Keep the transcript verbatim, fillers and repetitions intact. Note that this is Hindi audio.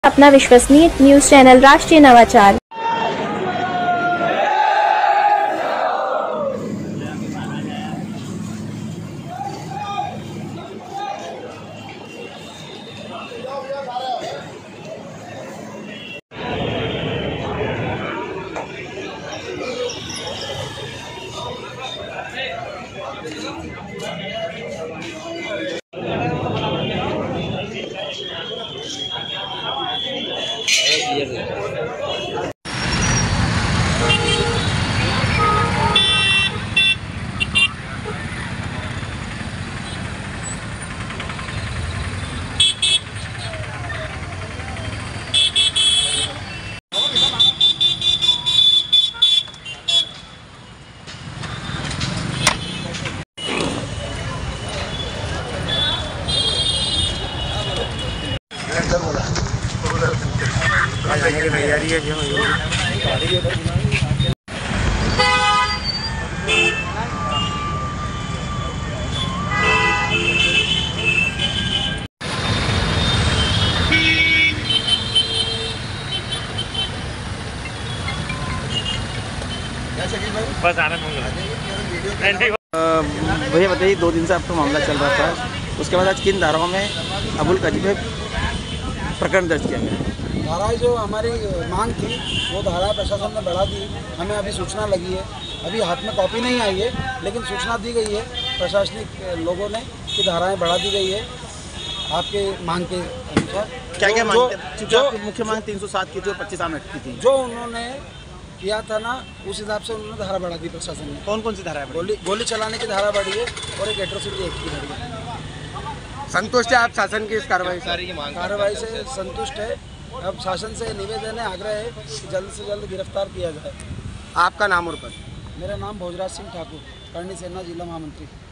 अपना विश्वसनीय न्यूज चैनल राष्ट्रीय नवाचार। तैयारी है जो बस आनंद भैया बताइए, दो दिन से आपका मामला चल रहा था, उसके बाद आज किन धाराओं में अबुल काजी पे प्रकरण दर्ज किया गया? धाराएं जो हमारी मांग थी वो धारा प्रशासन ने बढ़ा दी। हमें अभी सूचना लगी है, अभी हाथ में कॉपी नहीं आई है, लेकिन सूचना दी गई है प्रशासनिक लोगों ने कि धाराएं बढ़ा दी गई है आपके मांग के अनुसार। क्या क्या जो, मांग? जो मुख्य मांग तीन सौ सात की जो पच्चीस आम की थी, जो उन्होंने किया था ना, उस हिसाब से उन्होंने धारा बढ़ा दी प्रशासन ने। कौन कौन सी धारा है? गोली गोली चलाने की धारा बढ़ी है और एक एट्रोसिटी एक्ट की बढ़ी है। संतुष्ट है आप शासन की इस कार्रवाई कार्रवाई से संतुष्ट है। अब शासन से निवेदन है, आग्रह है कि जल्द से जल्द गिरफ्तार किया जाए। आपका नाम और पद? मेरा नाम भोजराज सिंह ठाकुर, करणी सेना जिला महामंत्री।